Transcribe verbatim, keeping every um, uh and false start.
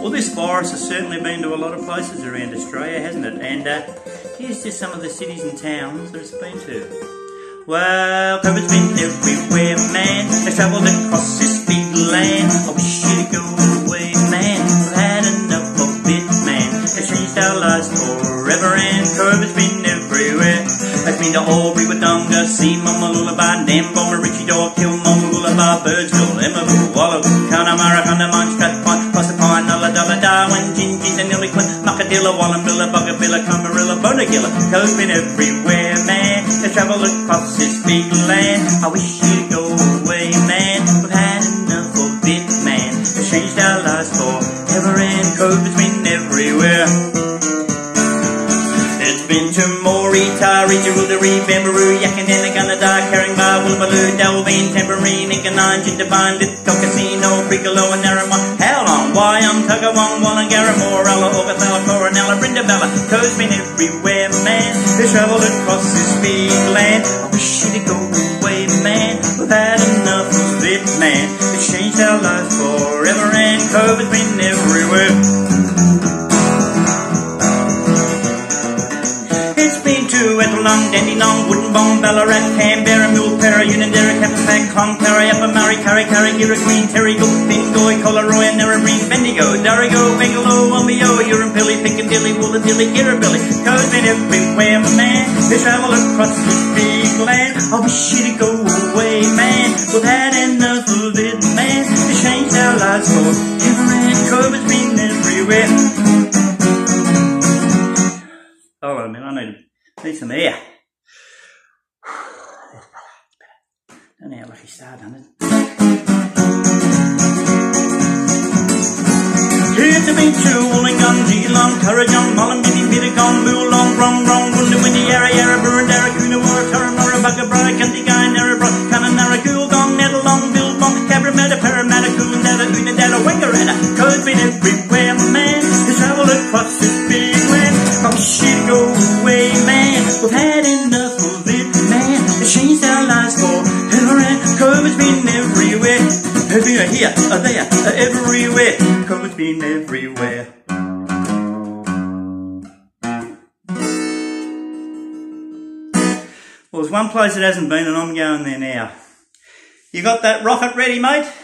Well, this virus has certainly been to a lot of places around Australia, hasn't it? And uh, here's just some of the cities and towns that it's been to. Well, COVID's been everywhere, man. It's travelled across this big land. I wish you'd go away, man. We've had enough of it, man. It's changed our lives forever, and COVID's been everywhere. It's been to Albury, Wodonga, Seymour, Lullaby, Nambour, Richie Dog, Kilmore, Lullaby, Birdsville, Emmaville, Wallaroo, Connemara, Connemara, Strathpine, Proserpine, Nullarbor, Darwin, Gingies, and Nilliquin, Muckadilla, Wallumbilla, Bugabilla, Cumberilla, Bonagilla. COVID's been everywhere, man. It's travelled across this big land. I wish you'd go away, man. We've had enough of it, man. It's changed our lives forever, and COVID's been everywhere. It's been to Moree, Taree, Jerilderie, Bambaroo, Yakanana, Gunnedah, Caringbah, Woolloomooloo, Dalveen, Tamborine, Inkanine, Jindabyne, Lithgow, Casino, Brigalow, and Narromine. How long? Why, I'm Tuggawong, Wallangaramore, Alla, Augathella, Coronella, Brindabella. COVID's been everywhere, man. It's travelled across this big land. I wish you'd go away, man. We've had enough of it, man. It's changed our lives forever, and COVID's been everywhere. Ettalong, Dandenong, Woodenbong, Ballarat, Canberra, Mulperra, Unanderra, Capapack, Clontarra, Upper Murray, Curry, Curry, Gira, Green, Terrigal, Fingoy, Collaroy, and Narrabeen, Bendigo, Darrigo, Bangalow, Wombio, Urunpilly, Piccadilly, Woolloomooloo, Kirribilli. COVID's been everywhere, man. They travel across this big land. I wish you'd go away, man. We've had enough of it, man. They changed our lives forever, and COVID's been everywhere. Hold on a minute, I need Need some air. Don't know how lucky start on it. Here to be true, Wollongong, Geelong, Currajong, Mullumbimby, Mittagong, Moolong, Rong, Rong, Woondawyndi, Yarra, Yarra, Burundara, Coonawarra, Turramurra, Bugabri, Gundagai, Narrabri, Kununurra, Goulgong, Nettlong, Billbong, Cabramatta, Parramatta, Coolandatta, Unadata, Wangaratta. COVID's been everywhere, man. It's travelled across this big land. I wish you'd go away, man. We've had enough of it, man. It's changed our lives forever, and COVID's been everywhere. Everywhere, here, uh, there, uh, everywhere. COVID's been everywhere. Well, there's one place it hasn't been, and I'm going there now. You got that rocket ready, mate?